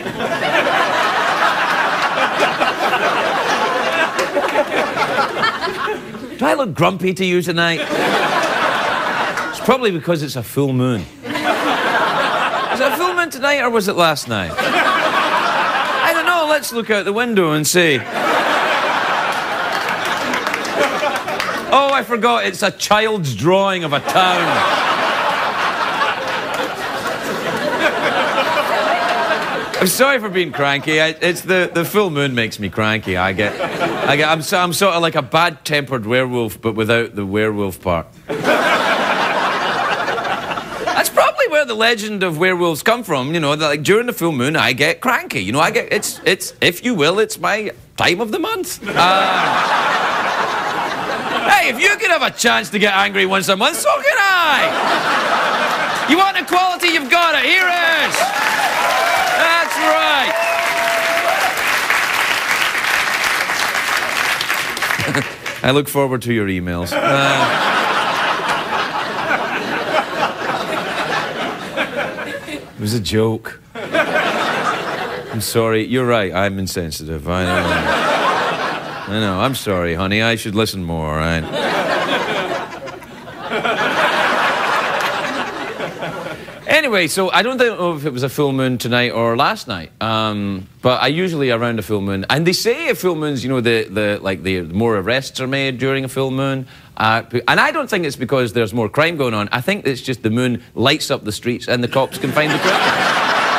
Do I look grumpy to you tonight? It's probably because it's a full moon. Was it a full moon tonight or was it last night? I don't know. Let's look out the window and see. Oh, I forgot. It's a child's drawing of a town. I'm sorry for being cranky. It's the full moon makes me cranky. I'm sort of like a bad-tempered werewolf, but without the werewolf part. That's probably where the legend of werewolves come from. You know, like during the full moon, I get cranky. You know, it's if you will, it's my time of the month. Hey, if you could have a chance to get angry once a month, so can I. You want equality? You've got it. Here it is. That's right. I look forward to your emails. It was a joke. I'm sorry. You're right. I'm insensitive. I know. I'm sorry, honey. I should listen more, right? Anyway, so I don't know if it was a full moon tonight or last night, but I usually around a full moon, and they say a full moon's, you know, the more arrests are made during a full moon, and I don't think it's because there's more crime going on. I think it's just the moon lights up the streets and the cops can find the criminals.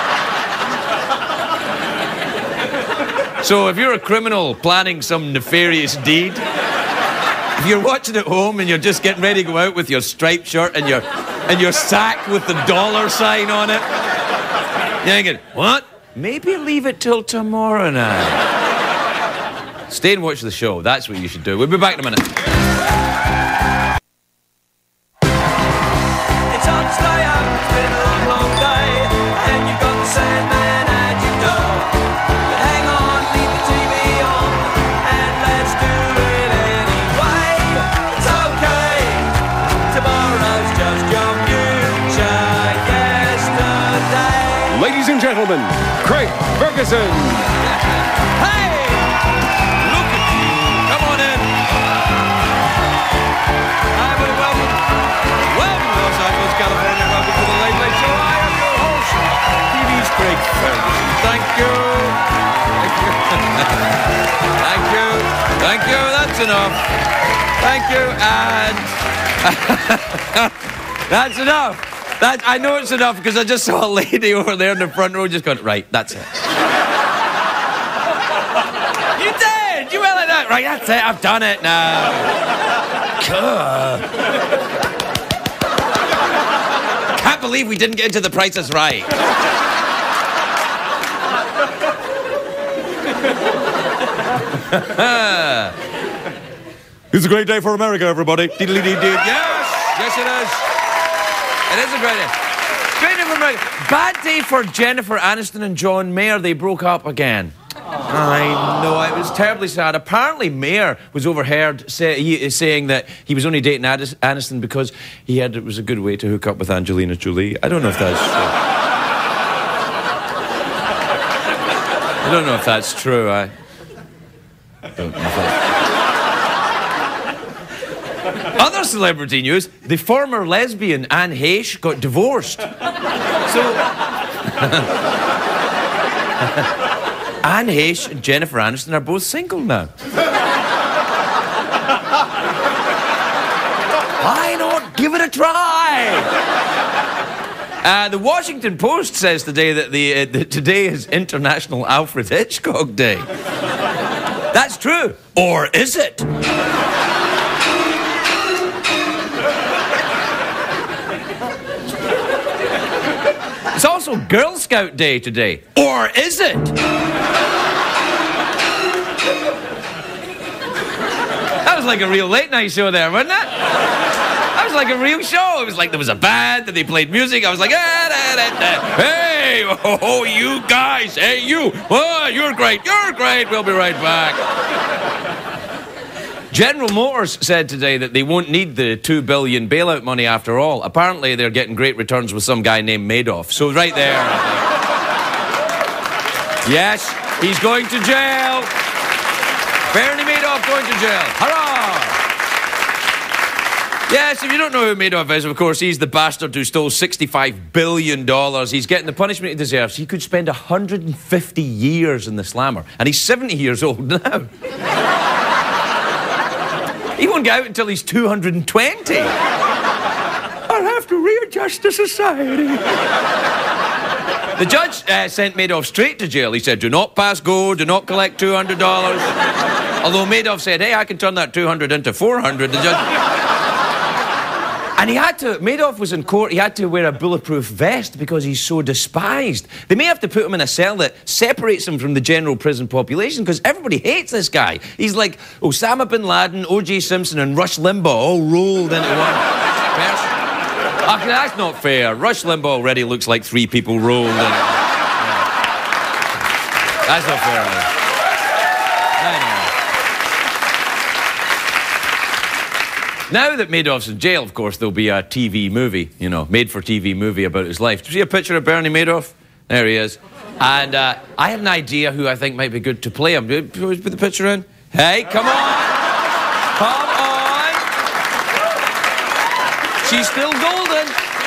So if you're a criminal planning some nefarious deed, if you're watching at home and you're just getting ready to go out with your striped shirt and your sack with the dollar sign on it, you're thinking, what? Maybe leave it till tomorrow night. Stay and watch the show. That's what you should do. We'll be back in a minute. It's hard to stay up. It's been a long, long day, and you've got the Sandman at your door. But hang on, leave the TV on, and let's do it anyway. It's okay. Tomorrow's just your future yesterday. Ladies and gentlemen, Craig Ferguson. Hey! Look at you. Come on in. Hi, everybody. Welcome. Welcome to Los Angeles, California. Welcome to the Late Late Show. I am your host, TV's Craig Ferguson. Thank you. Thank you. Thank you. That's enough. Thank you. And that's enough. I know it's enough because I just saw a lady over there in the front row just going, right, that's it. You did! You went like that. Right, that's it. I've done it now. Can't believe we didn't get into The Price is Right. It's a great day for America, everybody. Diddly-dee-dee. Yes, it is. It is a great day. Great day for America. Bad day for Jennifer Aniston and John Mayer. They broke up again. I know, it was terribly sad. Apparently, Mayer was overheard saying that he was only dating Aniston because it was a good way to hook up with Angelina Jolie. I don't know if that's true. I don't know if that's true. I don't know if that's true. Other celebrity news, the former lesbian Anne Heche got divorced. So... Anne Heche and Jennifer Aniston are both single now. Why not give it a try? The Washington Post says today that today is International Alfred Hitchcock Day. That's true. Or is it? It's also Girl Scout Day today. Or is it? That was like a real late night show there, wasn't it? That was like a real show. It was like there was a band and they played music. I was like, hey, oh, you guys, hey, you. Oh, you're great. We'll be right back. General Motors said today that they won't need the $2 billion bailout money after all. Apparently, they're getting great returns with some guy named Madoff. So right there, I think. Yes, he's going to jail. Bernie Madoff going to jail. Hurrah! Yes, if you don't know who Madoff is, of course, he's the bastard who stole $65 billion. He's getting the punishment he deserves. He could spend 150 years in the slammer. And he's 70 years old now. He won't get out until he's 220. I'll have to readjust to society. The judge sent Madoff straight to jail. He said, do not pass go, do not collect $200. Although Madoff said, hey, I can turn that 200 into 400. The judge... And he had to, Madoff was in court, he had to wear a bulletproof vest because he's so despised. They may have to put him in a cell that separates him from the general prison population because everybody hates this guy. He's like Osama bin Laden, O.J. Simpson and Rush Limbaugh all rolled into one person. Okay, that's not fair. Rush Limbaugh already looks like 3 people rolled in. Yeah. That's not fair. I know. Now that Madoff's in jail, of course, there'll be a TV movie, you know, made-for-TV movie about his life. Do you see a picture of Bernie Madoff? There he is. And I had an idea who I think might be good to play him. Put the picture in. Hey, come on! Come on! She's still golden!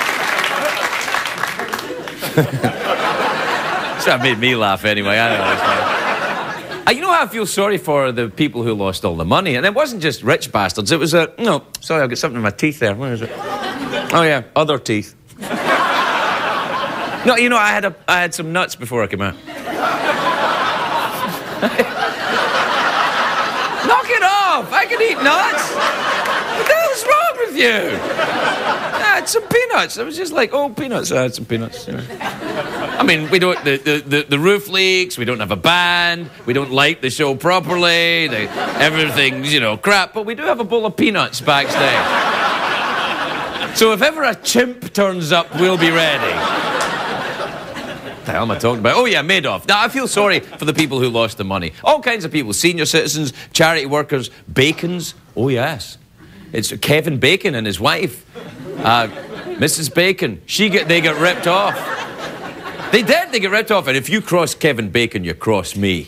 So that made me laugh anyway. I don't know. You know how I feel sorry for the people who lost all the money? And it wasn't just rich bastards. It was no, sorry, I've got something in my teeth there. Where is it? Oh, yeah, other teeth. No, you know, I had some nuts before I came out. Knock it off! I can eat nuts! What the hell's wrong with you? I had some peanuts. I was just like, oh, peanuts. I had some peanuts. You know. I mean, we don't. The roof leaks. We don't have a band. We don't light the show properly. Everything's, you know, crap. But we do have a bowl of peanuts backstage. So if ever a chimp turns up, we'll be ready. What the hell am I talking about? Oh yeah, Madoff. Now I feel sorry for the people who lost the money. All kinds of people: senior citizens, charity workers, Bacons. Oh yes, it's Kevin Bacon and his wife, Mrs. Bacon. They get ripped off. They did. They get ripped off. And if you cross Kevin Bacon, you cross me.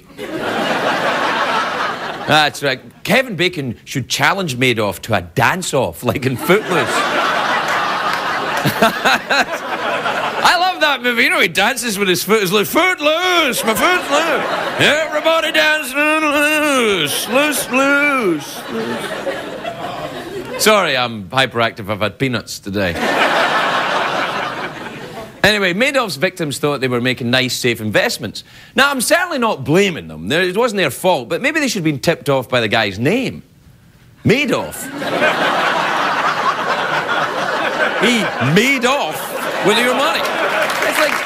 That's right. Kevin Bacon should challenge Madoff to a dance-off, like in Footloose. I love that movie. You know, he dances with his foot. He's like, Footloose, my foot's loose. Everybody dancing loose, loose, loose, loose. Sorry, I'm hyperactive. I've had peanuts today. Anyway, Madoff's victims thought they were making nice, safe investments. Now, I'm certainly not blaming them. It wasn't their fault, but maybe they should have been tipped off by the guy's name. Madoff. He made off with your money. It's like...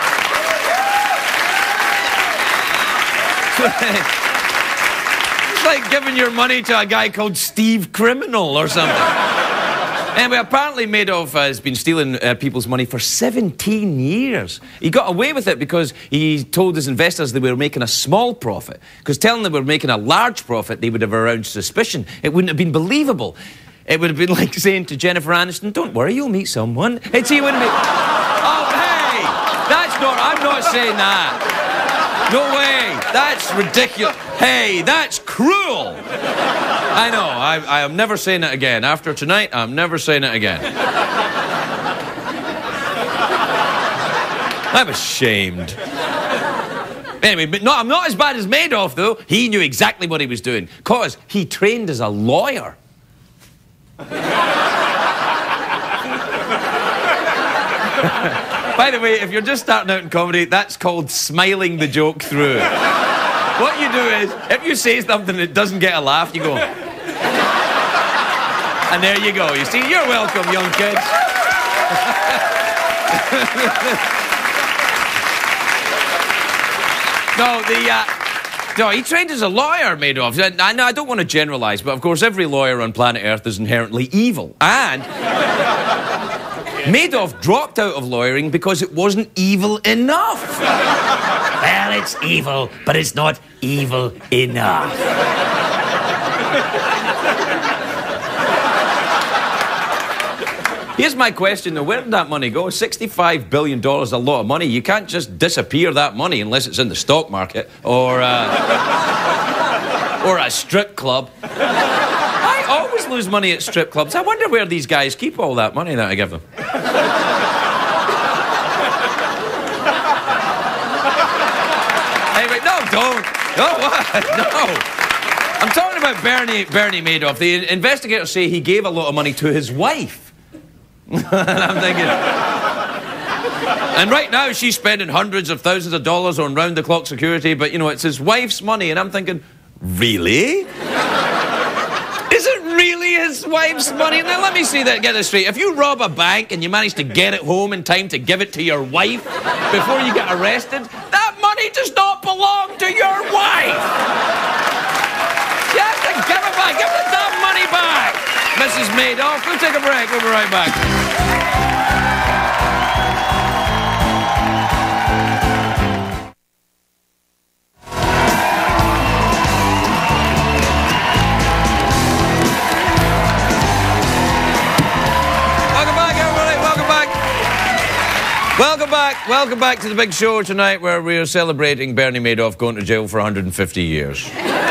It's like giving your money to a guy called Steve Criminal or something. Anyway, apparently Madoff has been stealing people's money for 17 years. He got away with it because he told his investors they were making a small profit. Because telling them they were making a large profit, they would have aroused suspicion. It wouldn't have been believable. It would have been like saying to Jennifer Aniston, don't worry, you'll meet someone. He wouldn't be... Oh, hey! That's not... I'm not saying that. No way. That's ridiculous. Hey, that's cruel. I know. I am never saying it again. After tonight, I'm never saying it again. I'm ashamed. Anyway, but no, I'm not as bad as Madoff, though. He knew exactly what he was doing, because he trained as a lawyer. By the way, if you're just starting out in comedy, that's called smiling the joke through. What you do is, if you say something that doesn't get a laugh, you go... And there you go. You see, you're welcome, young kids. No, he trained as a lawyer, Madoff. I don't want to generalise, but of course every lawyer on planet Earth is inherently evil. And Madoff dropped out of lawyering because it wasn't evil enough. Well, it's evil, but it's not evil enough. Here's my question, though. Where did that money go? $65 billion, a lot of money. You can't just disappear that money unless it's in the stock market or a strip club. I always lose money at strip clubs. I wonder where these guys keep all that money that I give them. Anyway, no, don't. No, what? No. I'm talking about Bernie Madoff. The investigators say he gave a lot of money to his wife. And I'm thinking... And right now, she's spending hundreds of thousands of dollars on round-the-clock security, but, you know, it's his wife's money, and I'm thinking, really? Is it really his wife's money? Now, let me see that, get this straight. If you rob a bank and you manage to get it home in time to give it to your wife before you get arrested, that money does not belong to your wife! You have to give it back. Give the damn money back, Mrs. Madoff. We'll take a break. We'll be right back. Welcome back to the big show tonight where we're celebrating Bernie Madoff going to jail for 150 years.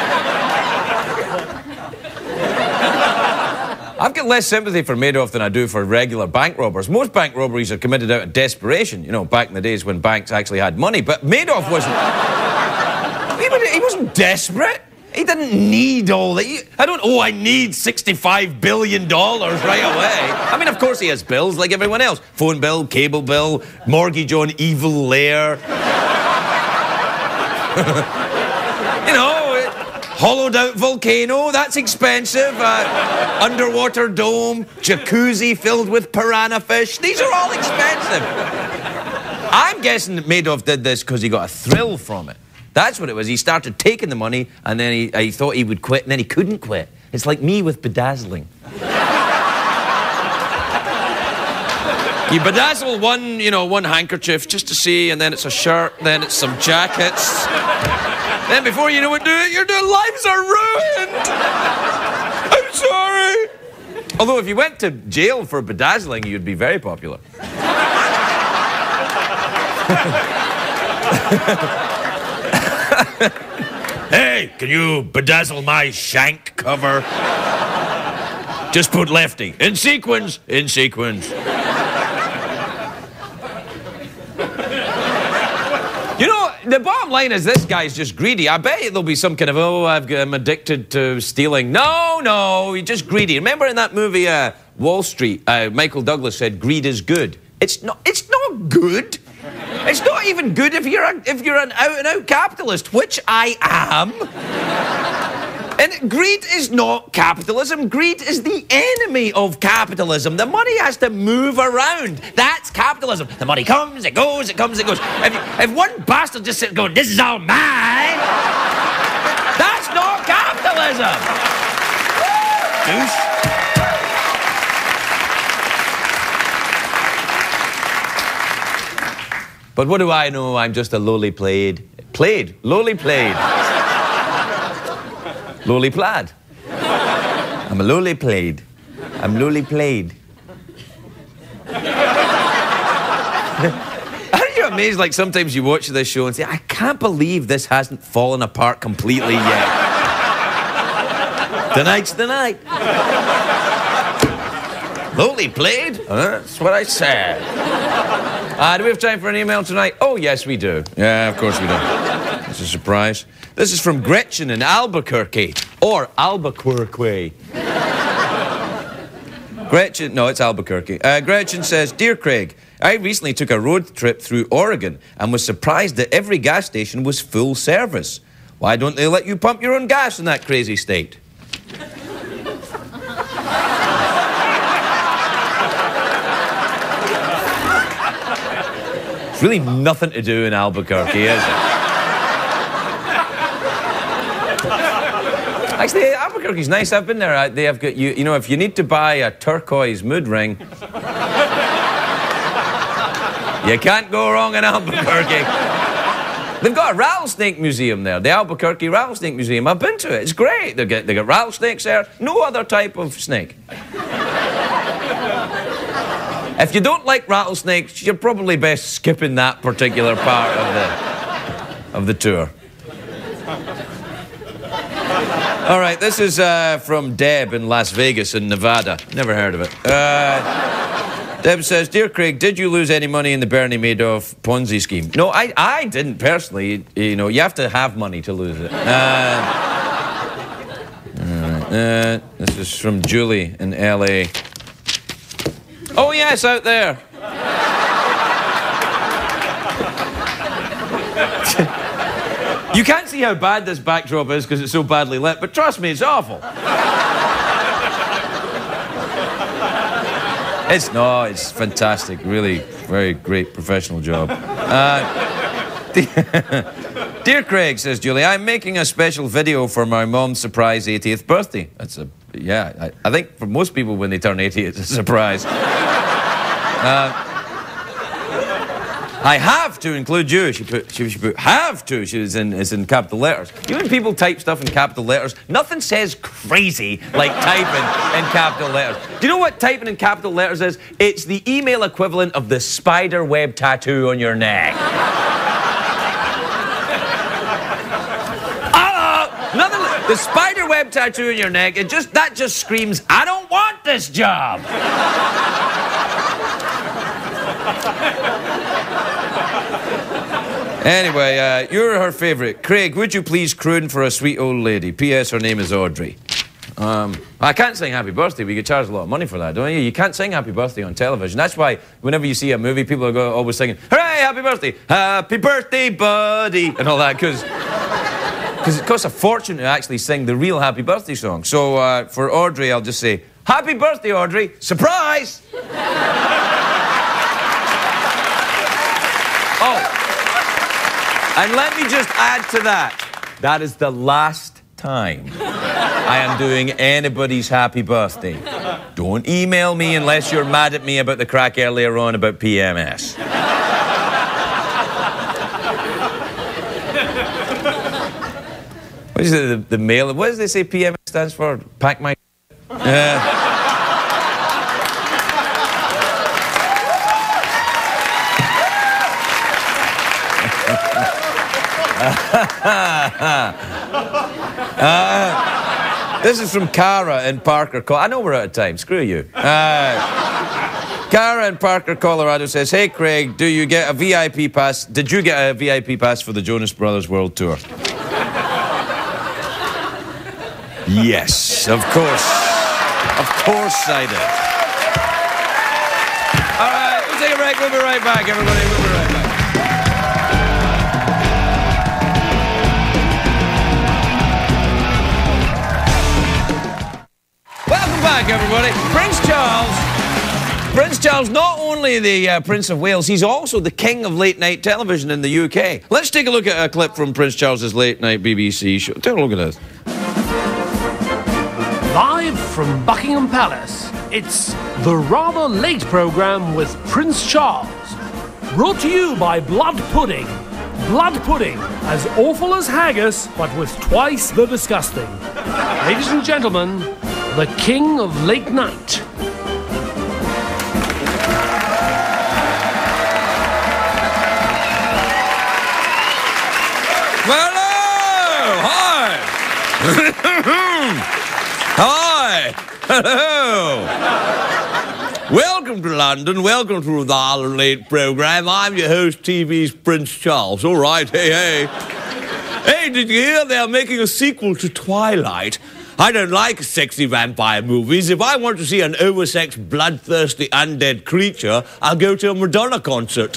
I've got less sympathy for Madoff than I do for regular bank robbers. Most bank robberies are committed out of desperation, you know, back in the days when banks actually had money. But Madoff wasn't... he wasn't desperate. He didn't need all that. I need $65 billion right away. I mean, of course he has bills like everyone else. Phone bill, cable bill, mortgage on evil lair. You know, hollowed out volcano, that's expensive. Underwater dome, jacuzzi filled with piranha fish. These are all expensive. I'm guessing that Madoff did this because he got a thrill from it. That's what it was. He started taking the money, and then he thought he would quit, and then he couldn't quit. It's like me with bedazzling. You bedazzle one handkerchief just to see, and then it's a shirt, then it's some jackets. Then before you know it, your lives are ruined. I'm sorry. Although if you went to jail for bedazzling, you'd be very popular. Hey, can you bedazzle my shank cover? Just put lefty. In sequence. In sequence. You know, the bottom line is this guy's just greedy. I bet there'll be some kind of, I'm addicted to stealing. No, he's just greedy. Remember in that movie, Wall Street, Michael Douglas said, greed is good. It's not good. It's not even good if you're an out-and-out capitalist, which I am. And greed is not capitalism. Greed is the enemy of capitalism. The money has to move around. That's capitalism. The money comes, it goes, it comes, it goes. If one bastard just sits going, this is all mine, that's not capitalism. Douche. But what do I know? I'm just a lowly lowly plaid. Lowly plaid. I'm a lowly plaid. I'm lowly plaid. Aren't you amazed, like, sometimes you watch this show and say, I can't believe this hasn't fallen apart completely yet. Tonight's the night. Lowly plaid? That's what I said. Do we have time for an email tonight? Oh, yes, we do. Yeah, of course we do. It's a surprise. This is from Gretchen in Albuquerque. Or Albuquerque. Gretchen, no, it's Albuquerque. Gretchen says, Dear Craig, I recently took a road trip through Oregon and was surprised that every gas station was full service. Why don't they let you pump your own gas in that crazy state? Really nothing to do in Albuquerque, is it? Actually, Albuquerque's nice. I've been there. They have got you know, if you need to buy a turquoise mood ring, you can't go wrong in Albuquerque. They've got a rattlesnake museum there, the Albuquerque Rattlesnake Museum. I've been to it. It's great. They got rattlesnakes there. No other type of snake. If you don't like rattlesnakes, you're probably best skipping that particular part of the tour. All right, this is from Deb in Las Vegas in Nevada. Never heard of it. Deb says, "Dear Craig, did you lose any money in the Bernie Madoff Ponzi scheme?" No, I didn't personally. You know, you have to have money to lose it. This is from Julie in LA. Oh, yes, out there. You can't see how bad this backdrop is because it's so badly lit, but trust me, it's awful. It's fantastic. Really, very great professional job. Dear Craig, says Julie, I'm making a special video for my mom's surprise 80th birthday. I think for most people when they turn 80, it's a surprise. I have to include you. She put have to. It's in capital letters. Even people type stuff in capital letters. Nothing says crazy like typing in capital letters. Do you know what typing in capital letters is? It's the email equivalent of the spider web tattoo on your neck. The spider web tattoo on your neck, that just screams, I don't want this job. Anyway, you're her favourite. Craig, would you please croon for a sweet old lady? P.S. Her name is Audrey. I can't sing Happy Birthday, but you get charged a lot of money for that, don't you? You can't sing Happy Birthday on television. That's why whenever you see a movie, people are always singing, hooray, happy birthday, buddy, and all that, because it costs a fortune to actually sing the real Happy Birthday song. So for Audrey, I'll just say, Happy Birthday, Audrey, surprise! Oh, and let me just add to that. That is the last time I am doing anybody's happy birthday. Don't email me unless you're mad at me about the crack earlier on about PMS. What is it, the mail? What does they say PMS stands for? Pack my... This is from Cara in Parker. I know we're out of time. Screw you. Cara in Parker, Colorado says, "Hey Craig, do you get a VIP pass? Did you get a VIP pass for the Jonas Brothers World Tour?" Yes, of course. Of course I did. All right, we'll take a break. We'll be right back, everybody. We'll be right back. Welcome back, everybody. Prince Charles, not only the Prince of Wales, he's also the king of late-night television in the UK. Let's take a look at a clip from Prince Charles's late-night BBC show. Take a look at this. Live from Buckingham Palace, it's the Rather Late programme with Prince Charles. Brought to you by Blood Pudding. Blood pudding, as awful as haggis, but with twice the disgusting. Ladies and gentlemen, the King of Late Night. Hello! Hi! Hi! Hello! Welcome to London. Welcome to the Rather Late programme. I'm your host, TV's Prince Charles. All right, hey. Hey, did you hear they're making a sequel to Twilight? I don't like sexy vampire movies. If I want to see an oversexed, bloodthirsty, undead creature, I'll go to a Madonna concert.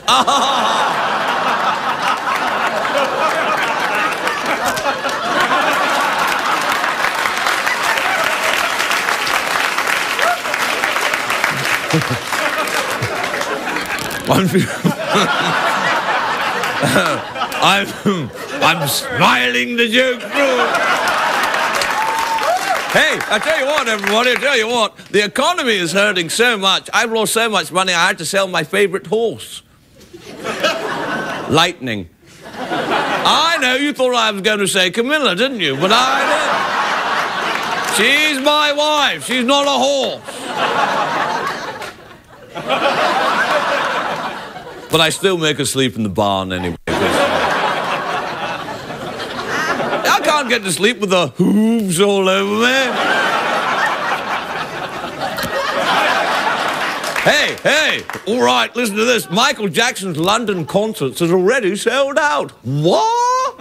I'm smiling the joke through. Hey, I tell you what, everybody, the economy is hurting so much. I've lost so much money, I had to sell my favourite horse. Lightning. I know, you thought I was going to say Camilla, didn't you? But I didn't. She's my wife. She's not a horse. But I still make her sleep in the barn anyway. I can't get to sleep with the hooves all over me. Hey, all right, listen to this. Michael Jackson's London concerts has already sold out. What?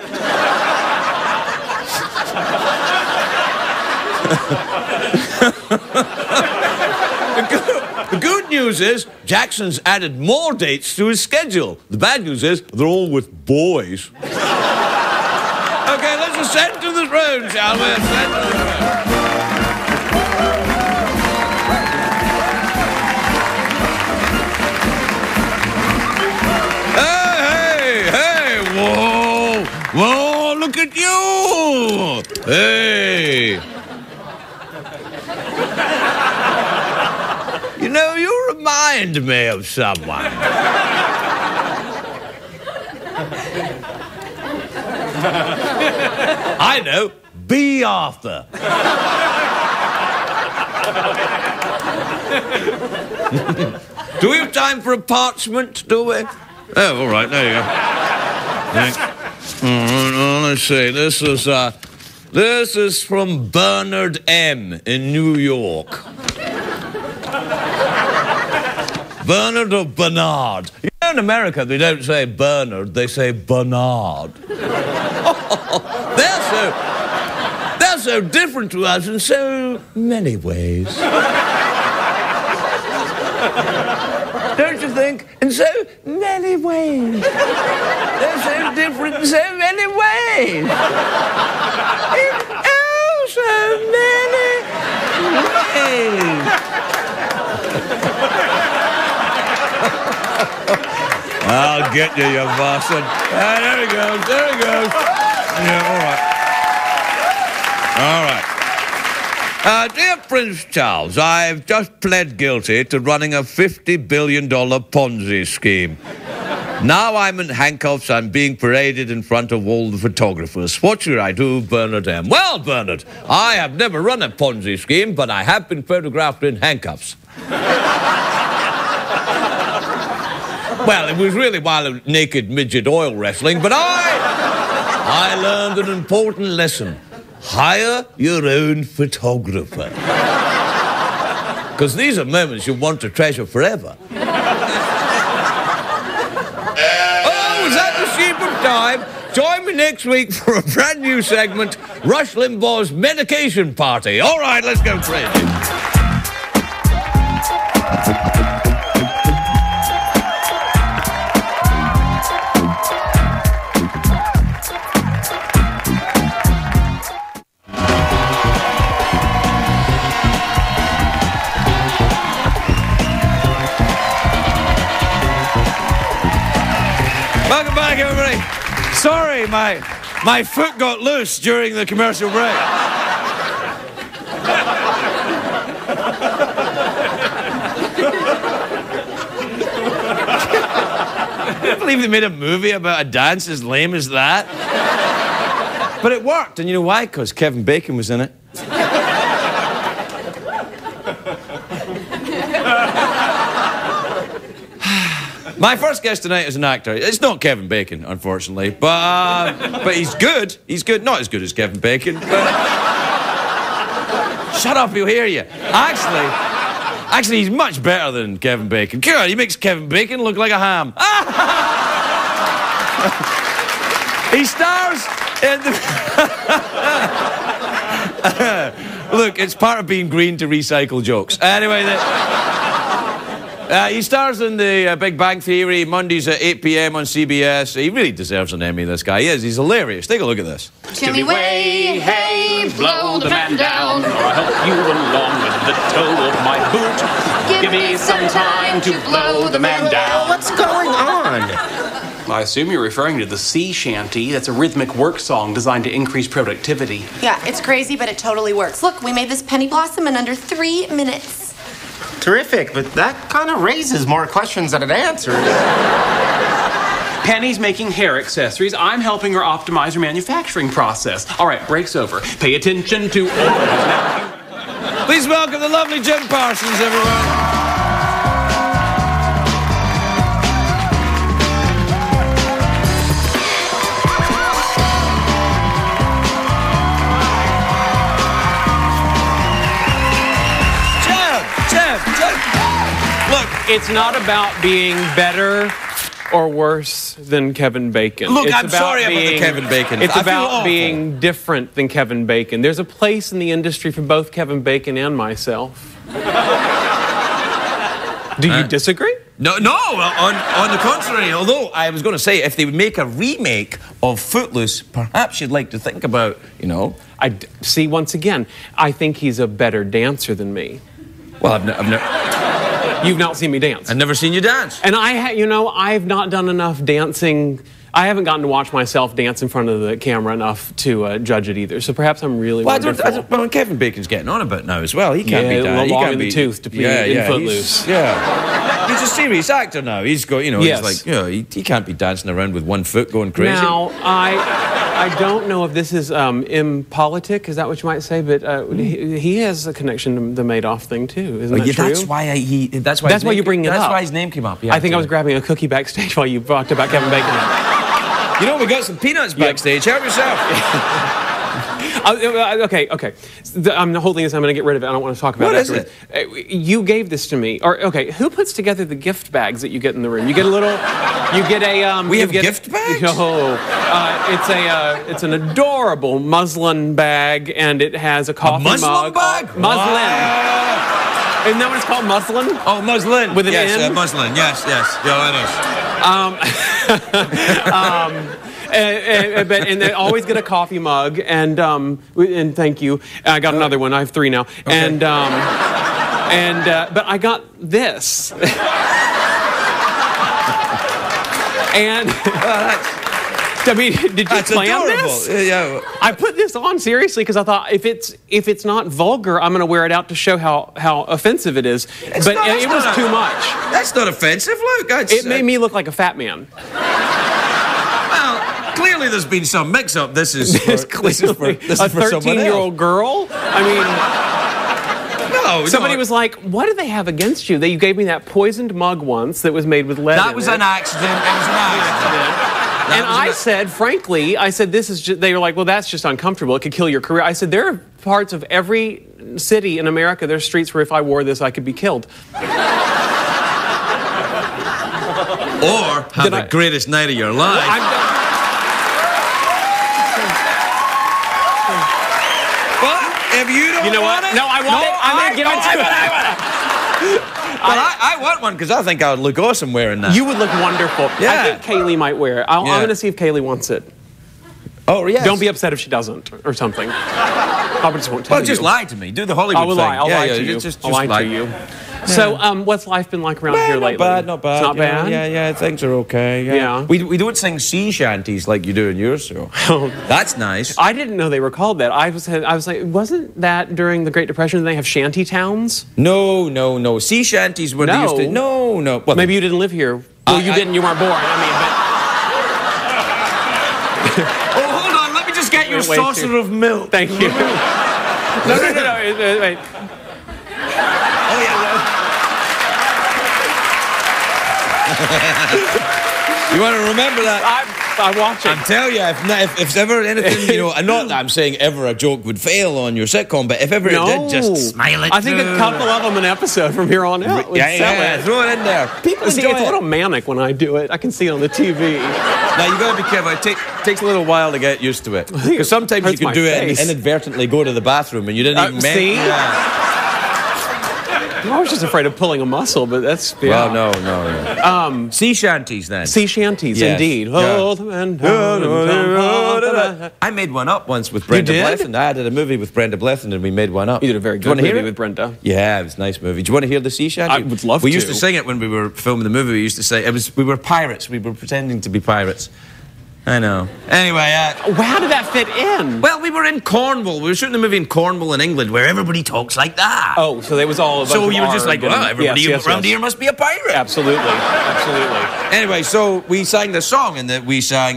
The good news is Jackson's added more dates to his schedule. The bad news is they're all with boys. Okay, let's ascend to the throne, shall we? Ascend to the throne. Hey, whoa, look at you. Hey. You know, you remind me of someone. I know, B. Arthur. Do we have time for a parchment, do we? Oh, all right, there you go. Let's see, this is from Bernard M. in New York. Bernard or Bernard? You know, in America, they don't say Bernard, they say Bernard. They're so different to us in so many ways. Don't you think? In so many ways. They're so different in so many ways. In oh, so many ways. I'll get you, you bastard. Ah, there he goes, there he goes. Yeah, all right. Dear Prince Charles, I've just pled guilty to running a $50 billion Ponzi scheme. Now I'm in handcuffs, I'm being paraded in front of all the photographers. What should I do, Bernard M.? Well, Bernard, I have never run a Ponzi scheme, but I have been photographed in handcuffs. Well, it was really wild naked midget oil wrestling, but I learned an important lesson. Hire your own photographer. Because these are moments you want to treasure forever. Oh, is that the sheep of time? Join me next week for a brand new segment, Rush Limbaugh's Medication Party. All right, let's go crazy. Welcome back, everybody. Sorry, my foot got loose during the commercial break. I can't believe they made a movie about a dance as lame as that. But it worked, and you know why? Because Kevin Bacon was in it. My first guest tonight is an actor. It's not Kevin Bacon, unfortunately, but he's good. He's good. Not as good as Kevin Bacon, but... Shut up, he'll hear you. Actually, he's much better than Kevin Bacon. God, he makes Kevin Bacon look like a ham. He stars in the... Look, it's part of being green to recycle jokes. Anyway, he stars in the Big Bang Theory, Mondays at 8 p.m. on CBS. He really deserves an Emmy, this guy. He's hilarious. Take a look at this. Jimmy way, hey, blow the man down, or I'll help you along with the toe of my boot. Give me some time to blow the man down. What's going on? I assume you're referring to the sea shanty. That's a rhythmic work song designed to increase productivity. Yeah, it's crazy, but it totally works. Look, we made this penny blossom in under 3 minutes. Terrific, but that kind of raises more questions than it answers. Penny's making hair accessories. I'm helping her optimize her manufacturing process. All right, break's over. Pay attention to... Please welcome the lovely Jim Parsons, everyone. It's not about being better or worse than Kevin Bacon. Look, it's I'm sorry about the Kevin Bacon. It's I feel about awful. being different than Kevin Bacon. There's a place in the industry for both Kevin Bacon and myself. Do you disagree? No, on the contrary. Although I was going to say, if they would make a remake of Footloose, perhaps you'd like to think about, See, once again, I think he's a better dancer than me. Well, You've not seen me dance. I've never seen you dance. And I've not done enough dancing. I haven't gotten to watch myself dance in front of the camera enough to judge it either. So perhaps I'm really wonderful. Well, Kevin Bacon's getting on a bit now as well. He can't be dancing. Long in the tooth to be in Footloose. He's a serious actor now. He's got, Yes. he's like, he can't be dancing around with one foot going crazy. Now, I don't know if this is impolitic, is that what you might say? But he has a connection to the Madoff thing too, isn't that true? That's why you bring it up. That's why his name came up. I think I was grabbing a cookie backstage while you talked about Kevin Bacon. We got some peanuts backstage. Help yourself. Okay. I'm holding this. I'm going to get rid of it. I don't want to talk about it. What is it? You gave this to me. Who puts together the gift bags that you get in the room? You get a little. You get a. We have gift bags. Oh, it's an adorable muslin bag, and it has a coffee mug. Muslin bag. Muslin. Wow. Isn't that what it's called? Muslin. Oh, muslin. With an N? Muslin. Yes. Yeah, I know. And they always get a coffee mug, and thank you. I got another one. I have 3 now. Okay. But I got this. And I mean, did you plan adorable. this? Yeah. I put this on seriously because I thought if it's not vulgar, I'm going to wear it out to show how offensive it is. It was too much. That's not offensive, Luke. It made me look like a fat man. Well, clearly there's been some mix-up. This is for, this is for a 13-year-old girl. I mean. Somebody was like, what do they have against you? You gave me that poisoned mug once that was made with lead. That was an accident. It was an accident. And I said, frankly, this is just, they were like, well, that's just uncomfortable. It could kill your career. I said, there are parts of every city in America, there's streets where if I wore this, I could be killed. Or have the greatest night of your life. If you don't want it... No, I want it. I'm going to give it to you. I want one because I think I would look awesome wearing that. You would look wonderful. Yeah. I think Kaylee might wear it. I'm going to see if Kaylee wants it. Oh, yes. Don't be upset if she doesn't or something. I just won't tell you. Well, just lie to me. Do the Hollywood thing. I'll lie to you. Just I'll lie to you. So, what's life been like around here lately? Not bad. It's not bad? Yeah, things are okay. Yeah. We don't sing sea shanties like you do in your show. That's nice. I didn't know they were called that. I was like, wasn't that during the Great Depression they have shanty towns? No. Sea shanties were used to... No. Well, maybe you didn't live here. Well, you didn't. You weren't born. I mean, but... Oh, hold on. Let me just get you a saucer of milk. Thank you. No, wait. Oh, yeah. You want to remember that? I watch it. I'm telling you, if ever anything, not that I'm saying ever a joke would fail on your sitcom, but if ever it did, just smile it. I think a couple of them an episode from here on out would sell it. Throw it in there. People see, it's a little manic when I do it. I can see it on the TV. Now, you got to be careful. It takes a little while to get used to it. Because sometimes you can do it and inadvertently go to the bathroom and you didn't even see? I was just afraid of pulling a muscle, but that's... Yeah. Well, no. Sea shanties, then. Sea shanties, indeed. Yeah. I made one up once with Brenda Blethyn. I did a movie with Brenda Blethyn, and we made one up. You did a very good movie with Brenda. Yeah, it was a nice movie. Do you want to hear the sea shanty? I would love to. We used to sing it when we were filming the movie. We used to say, we were pirates. We were pretending to be pirates. I know. Anyway, how did that fit in? Well, we were in Cornwall. We were shooting the movie in Cornwall in England, where everybody talks like that. Oh, so it was all. So you were just like, well, everybody around here must be a pirate. Absolutely. Anyway, so we sang the song, and we sang.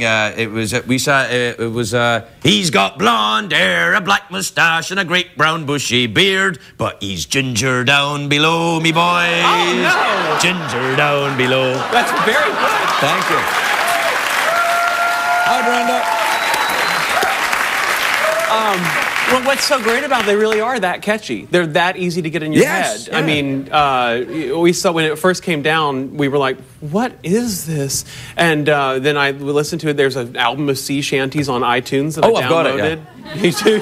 He's got blonde hair, a black moustache, and a great brown bushy beard, but he's ginger down below, me boys. Oh no! Ginger down below. That's very good. Thank you. Hi, Brenda. Well, what's so great about them, they really are that catchy. They're that easy to get in your Yes, head. yeah. I mean, we saw when it first came down, we were like, what is this? And then I listened to it. There's an album of sea shanties on iTunes that I Oh, I've got it, downloaded. Me too.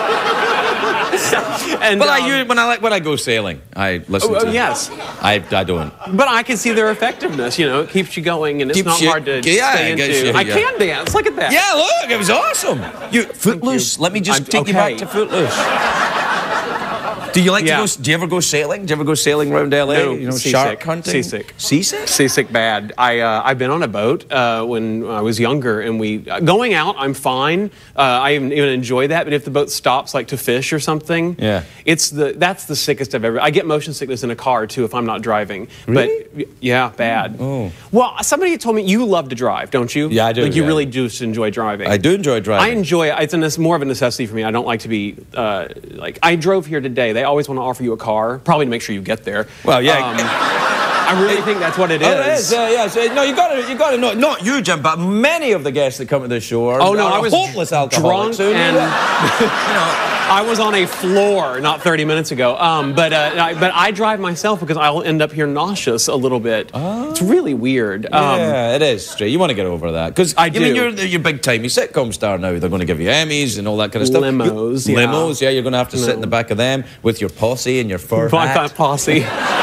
And, But when I go sailing, I listen to. Yes. I don't. But I can see their effectiveness. You know, it keeps you going, and it's Keeps not you- hard to yeah, stay it gets into. you- I yeah. can dance. Look at that. Yeah, look, it was awesome. Footloose. Let me just take you back to Footloose. Do you like to Yeah. go? Do you ever go sailing? Do you ever go sailing around LA? No, you know, seasick. shark hunting. Seasick. Seasick. Seasick bad. I've been on a boat when I was younger, and going out, I'm fine. I even enjoy that. But if the boat stops, like to fish or something, Yeah. that's the sickest I've ever. I get motion sickness in a car too if I'm not driving. Really? But yeah, bad. Oh. Well, somebody told me you love to drive, don't you? Yeah, I do, Like you yeah. really do enjoy driving. I do enjoy driving. I enjoy it. It's more of a necessity for me. I don't like to be like. I drove here today. They always want to offer you a car, probably to make sure you get there. Well, yeah. I really think that's what it is. Oh, it is. Yeah. So, no, you got to know. Not you, Jim, but many of the guests that come to the show are. Oh no, I was hopeless alcoholics. drunk So, and you know, I was on a floor not 30 minutes ago. But I drive myself because I'll end up here nauseous a little bit. It's really weird. yeah, it is straight. You want to get over that because I mean, do. you're big time sitcom star now. They're going to give you Emmys and all that kind of stuff. Limos, yeah. Limos. Yeah, you're going to have to sit in the back of them with your posse and your fur hat. Posse.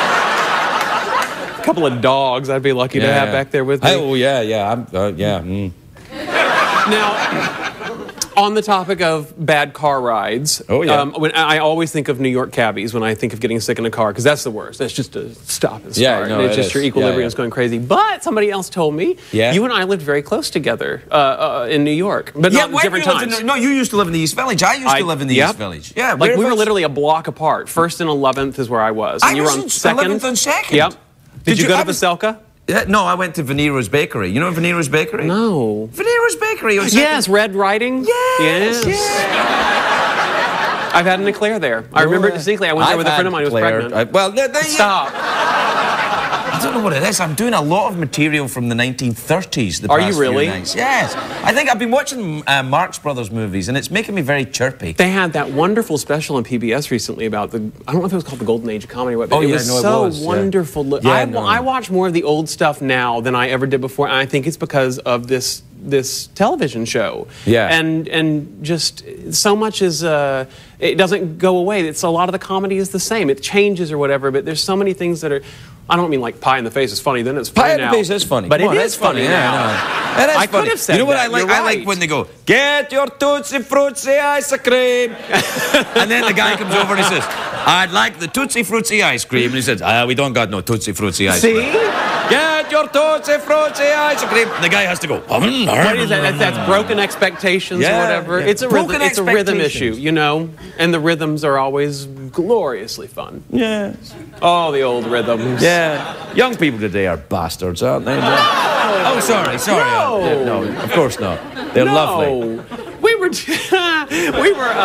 A couple of dogs I'd be lucky to have back there with me. Oh yeah. Now, on the topic of bad car rides, Oh, yeah. when I always think of New York cabbies when I think of getting sick in a car, because that's the worst. That's just a stop and Yeah, start. no, and it's it just is. your equilibrium Yeah, is going crazy. But somebody else told me you and I lived very close together in New York, but not when different you lived times. no, you used to live in the East Village. I used to live in the East Village. Yeah, like we were whereabouts? literally a block apart. First and 11th is where I was, and I you were was on in second. 11th and 2nd. Yep. Did you go I to Veselka? Yeah, no, I went to Venero's Bakery. You know Venero's Bakery? No. Venero's Bakery. On Yes, Red Riding. Yes. I've had an eclair there. I remember it distinctly. I went there with a friend of mine who was pregnant. Stop. I don't know what it is. I'm doing a lot of material from the 1930s. The Are past you really? Few nights. Yes. I think I've been watching Marx Brothers movies, and it's making me very chirpy. They had that wonderful special on PBS recently about I don't know if it was called the Golden Age of Comedy or what, but it was so wonderful. Yeah, I watch more of the old stuff now than I ever did before, and I think it's because of this television show. Yeah. And just so much is it doesn't go away. It's a lot of the comedy is the same. It changes or whatever, but there's so many things that are. I don't mean like Pie in the Face is funny. Then it's funny Pie in now. the Face is funny. But Come on, it that's is funny Yeah, now. no. It is I funny. could have said You know what that. I like? You're I right. like when they go, "Get your Tootsie Fruitsy ice cream," and then the guy comes over and he says, "I'd like the Tootsie Fruitsy ice cream," and he says, "We don't got no Tootsie Fruitsy ice cream." See? Get your Tootsie Fruitsy ice cream. And the guy has to go. What is that? That's broken expectations or Yeah, whatever. yeah. It's a rhythm. Broken It's a rhythm issue, expectations. you know. And the rhythms are always gloriously fun. Yeah. Oh, the old rhythms. Yeah. Young people today are bastards, aren't they? Oh, sorry. No. No, of course not. They're lovely. No. We were. we were.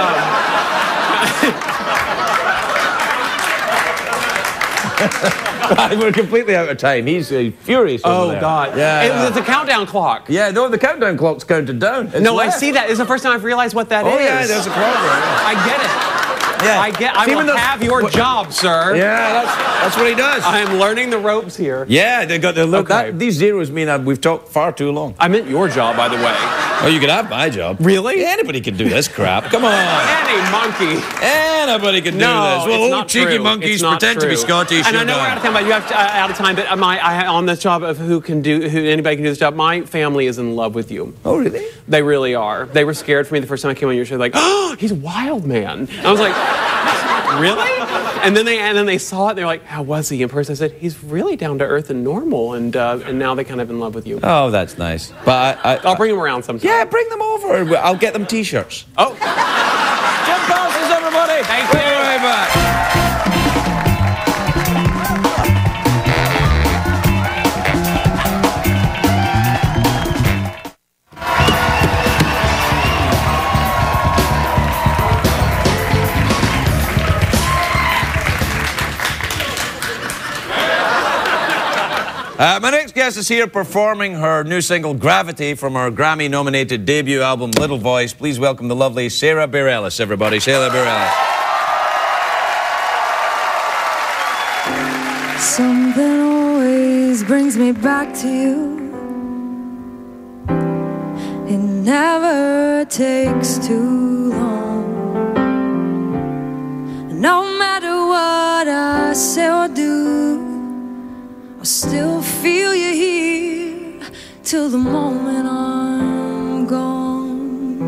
We're completely out of time. He's furious. over Oh there. God. Yeah. It's a countdown clock. Yeah, no, the countdown clock's counted down. It's No, left. I see that. It's the first time I've realized what that is. Oh, yeah, there's a problem. I get it. Yeah. I See, will when those- have your job, sir. Yeah, that's what he does. I am learning the ropes here. Yeah, they got the look. Okay. These zeros mean that we've talked far too long. I meant your job, by the way. Oh, you could have my job. Really? Yeah, anybody can do this crap. Come on. Any monkey. Anybody can do No, this. Well, it's old not cheeky true. monkeys It's not pretend to be true. Scottish. And I know we're out of time, but you have to, out of time. But on this job of who anybody can do this job. My family is in love with you. Oh, really? They really are. They were scared for me the first time I came on your show. Like, oh, he's a wild man. I was like, really? And then they saw it. They're like, how was he in person? I said, he's really down to earth and normal. And now they're kind of in love with you. Oh, that's nice. But I'll bring them around sometime. yeah, bring them over. I'll get them T-shirts. Oh. Jim Parsons, everybody. Thank you. We'll be right back. My next guest is here performing her new single, Gravity, from her Grammy-nominated debut album, Little Voice. Please welcome the lovely Sarah Bareilles, everybody. Sarah Bareilles. Something always brings me back to you. It never takes too long. No matter what I say or do, I still feel you here till the moment I'm gone.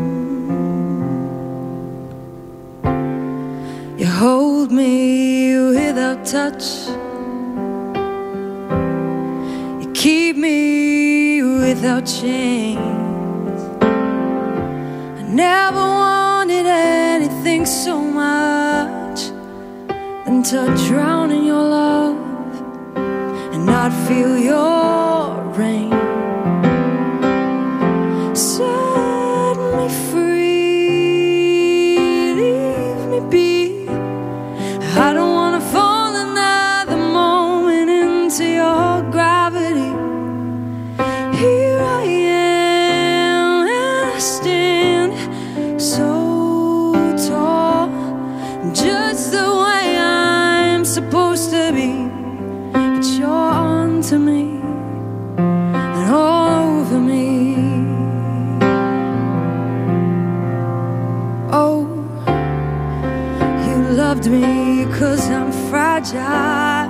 You hold me without touch, you keep me without chains. I never wanted anything so much than to drown in your love and not feel your rain. Set me free, leave me be. I don't wanna fall another moment into your gravity. Here I am, and I stand so tall, just the way I'm supposed to be. You're onto me and all over me. Oh, you loved me 'cause I'm fragile,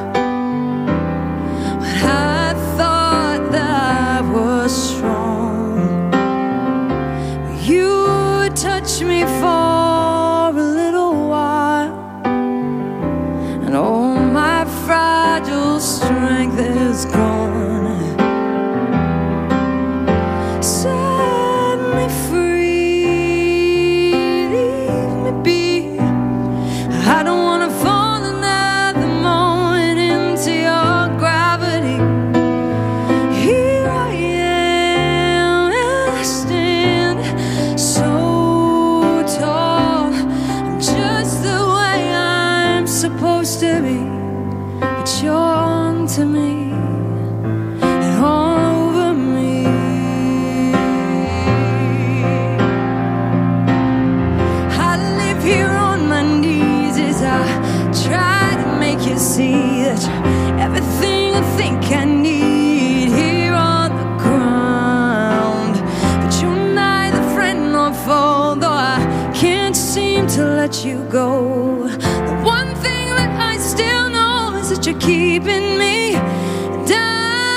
but I thought that I was strong. You touched me for a little while, and all my fragile strength is gone. Set me free, leave me be. I don't wanna fall another moment into your gravity. Here I am, and I stand so tall. I'm just the way I'm supposed to be. But you're onto me and all over me. I live here on my knees as I try to make you see that you're everything I think I need here on the ground. But you're neither friend nor foe, though I can't seem to let you go. The one thing that I still know is that you're keeping me down.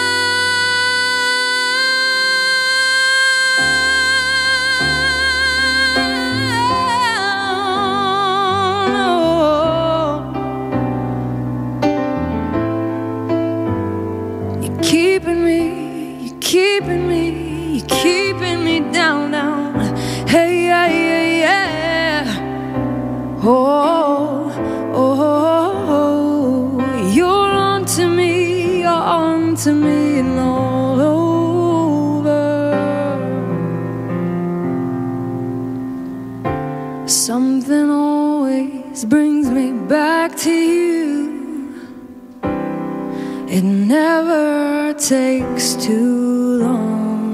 You're keeping me, you're keeping me, you're keeping me down, down. Hey, yeah, yeah, yeah. Oh, oh, oh, you're onto me and all over. Something always brings me back to you. It never takes too long.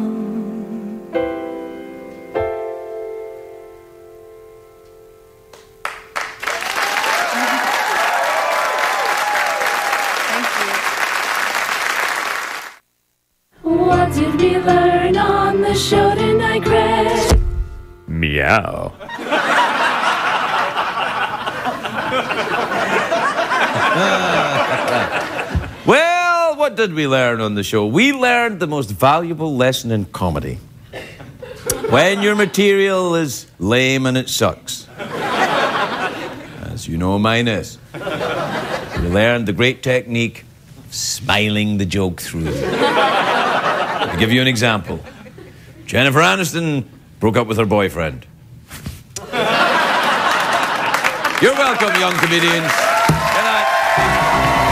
What did we learn on the show tonight, Greg? Meow. Well, what did we learn on the show? We learned the most valuable lesson in comedy. When your material is lame and it sucks. As you know mine is. We learned the great technique of smiling the joke through. I'll give you an example. Jennifer Aniston broke up with her boyfriend. You're welcome, young comedians. Good night.